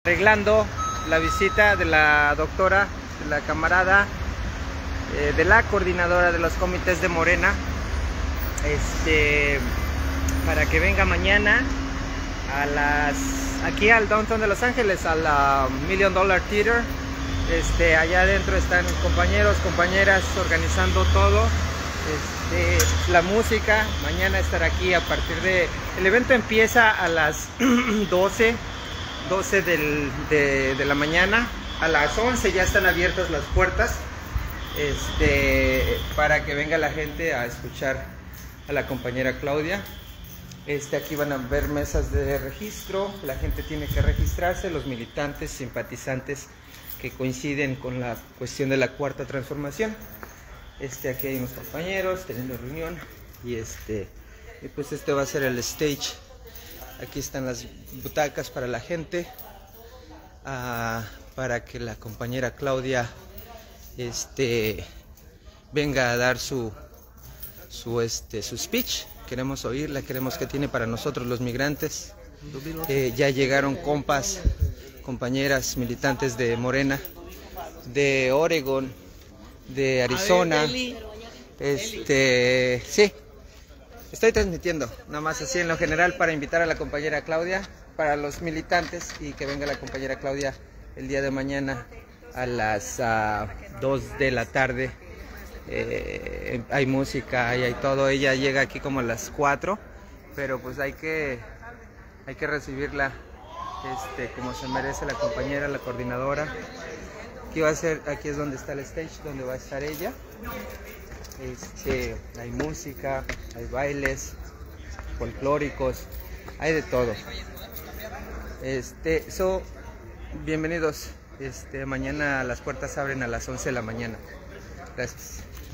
Arreglando la visita de la doctora, de la camarada, de la coordinadora de los comités de Morena, para que venga mañana aquí al downtown de Los Ángeles, a la $1 Million Theater. Allá adentro están compañeros, compañeras organizando todo. La música, mañana estará aquí a partir de... El evento empieza a las 12 de la mañana. A las 11 ya están abiertas las puertas, para que venga la gente a escuchar a la compañera Claudia. Aquí van a ver mesas de registro, la gente tiene que registrarse, los militantes, simpatizantes que coinciden con la cuestión de la cuarta transformación. Aquí hay unos compañeros teniendo reunión y pues va a ser el stage. Aquí están las butacas para la gente, para que la compañera Claudia venga a dar su speech. Queremos oírla, queremos que tiene para nosotros los migrantes. Ya llegaron compañeras militantes de Morena, de Oregon, de Arizona. Sí, estoy transmitiendo, nada más así en lo general, para invitar a la compañera Claudia, para los militantes, y que venga la compañera Claudia el día de mañana a las 2 de la tarde. Hay música, hay todo. Ella llega aquí como a las 4, pero pues hay que recibirla como se merece la compañera, la coordinadora. Aquí es donde está el stage, donde va a estar ella. Hay música, hay bailes folclóricos, hay de todo. Bienvenidos. Mañana las puertas abren a las 11 de la mañana. Gracias.